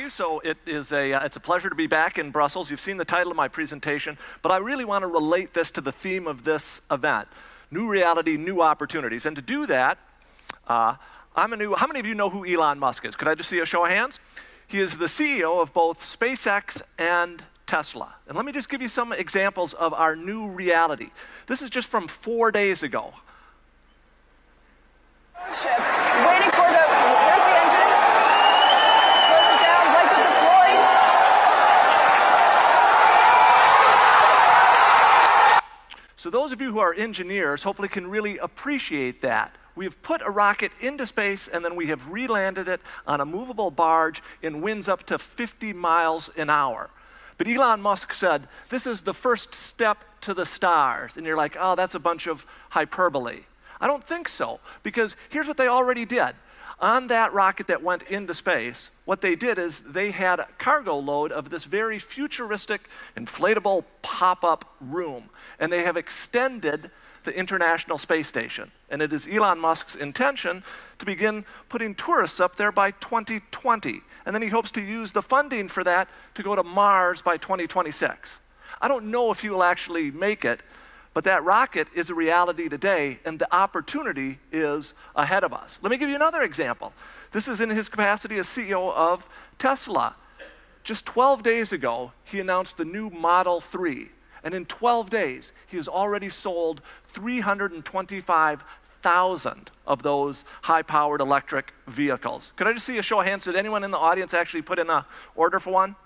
you. So it's a pleasure to be back in Brussels. You've seen the title of my presentation, but I really want to relate this to the theme of this event: new reality, new opportunities. And to do that, how many of you know who Elon Musk is? Could I just see a show of hands? He is the CEO of both SpaceX and Tesla. And let me just give you some examples of our new reality. This is just from 4 days ago. Waiting for where's the engine? Slow it down, lights are deployed. So those of you who are engineers hopefully can really appreciate that. We've put a rocket into space and then we have re-landed it on a movable barge in winds up to 50 miles an hour. But Elon Musk said, this is the first step to the stars. And you're like, oh, that's a bunch of hyperbole. I don't think so, because here's what they already did. On that rocket that went into space, what they did is they had a cargo load of this very futuristic, inflatable pop-up room. And they have extended the International Space Station. And it is Elon Musk's intention to begin putting tourists up there by 2020. And then he hopes to use the funding for that to go to Mars by 2026. I don't know if he will actually make it, but that rocket is a reality today, and the opportunity is ahead of us. Let me give you another example. This is in his capacity as CEO of Tesla. Just 12 days ago, he announced the new Model 3. And in 12 days, he has already sold 325,000 of those high-powered electric vehicles. Could I just see a show of hands? Did anyone in the audience actually put in an order for one?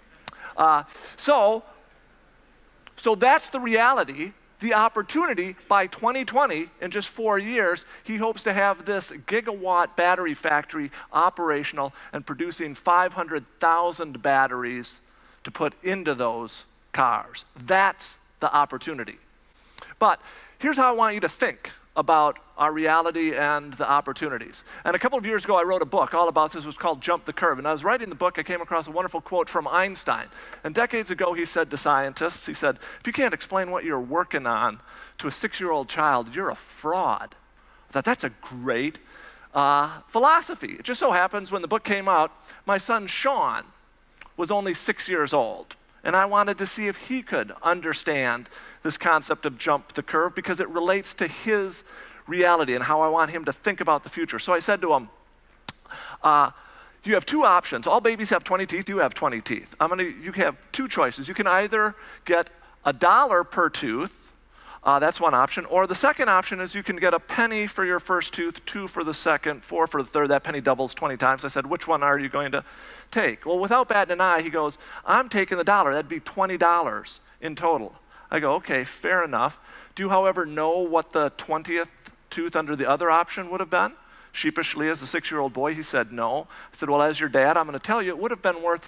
So that's the reality. The opportunity by 2020, in just 4 years, he hopes to have this gigawatt battery factory operational and producing 500,000 batteries to put into those cars. That's the opportunity. But here's how I want you to think about our reality and the opportunities. And a couple of years ago, I wrote a book all about this. It was called Jump the Curve. And I was writing the book, I came across a wonderful quote from Einstein. And decades ago, he said to scientists, he said, if you can't explain what you're working on to a 6-year-old child, you're a fraud. I thought, that's a great philosophy. It just so happens when the book came out, my son Sean was only 6 years old. And I wanted to see if he could understand this concept of jump the curve because it relates to his reality and how I want him to think about the future. So I said to him, you have two options. All babies have 20 teeth. You have 20 teeth. You have two choices. You can either get $1 per tooth. That's one option. Or the second option is you can get a penny for your first tooth, 2 for the second, 4 for the third. That penny doubles 20 times. I said, which one are you going to take? Well, without batting an eye, he goes, I'm taking the $1. That'd be $20 in total. I go, okay, fair enough. Do you, however, know what the 20th tooth under the other option would have been? Sheepishly, as a 6-year-old boy, he said no. I said, well, as your dad, I'm going to tell you, it would have been worth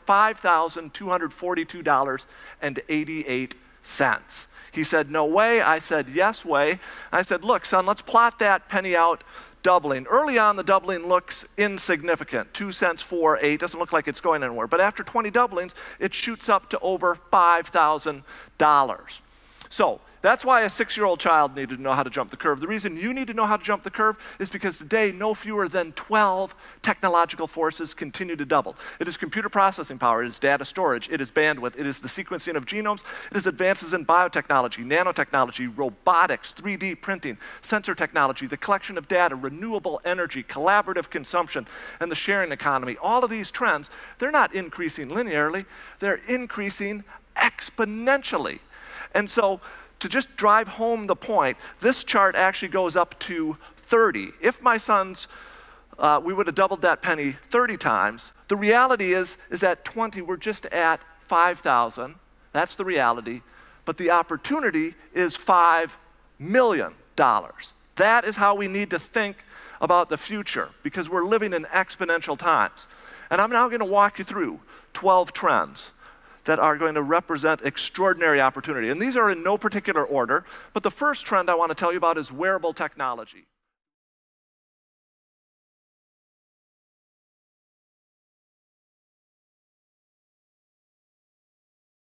$5,242.88. He said, no way. I said, yes way. I said, look, son, let's plot that penny out doubling. Early on, the doubling looks insignificant. 2 cents, 4, 8. Doesn't look like it's going anywhere. But after 20 doublings, it shoots up to over $5,000. So that's why a 6-year-old child needed to know how to jump the curve. The reason you need to know how to jump the curve is because today, no fewer than 12 technological forces continue to double. It is computer processing power, it is data storage, it is bandwidth, it is the sequencing of genomes, it is advances in biotechnology, nanotechnology, robotics, 3D printing, sensor technology, the collection of data, renewable energy, collaborative consumption, and the sharing economy. All of these trends, they're not increasing linearly, they're increasing exponentially. And so, to just drive home the point, this chart actually goes up to 30. If my sons, we would have doubled that penny 30 times. The reality is at 20, we're just at 5,000. That's the reality. But the opportunity is $5 million. That is how we need to think about the future because we're living in exponential times. And I'm now going to walk you through 12 trends that are going to represent extraordinary opportunity. And these are in no particular order, but the first trend I want to tell you about is wearable technology.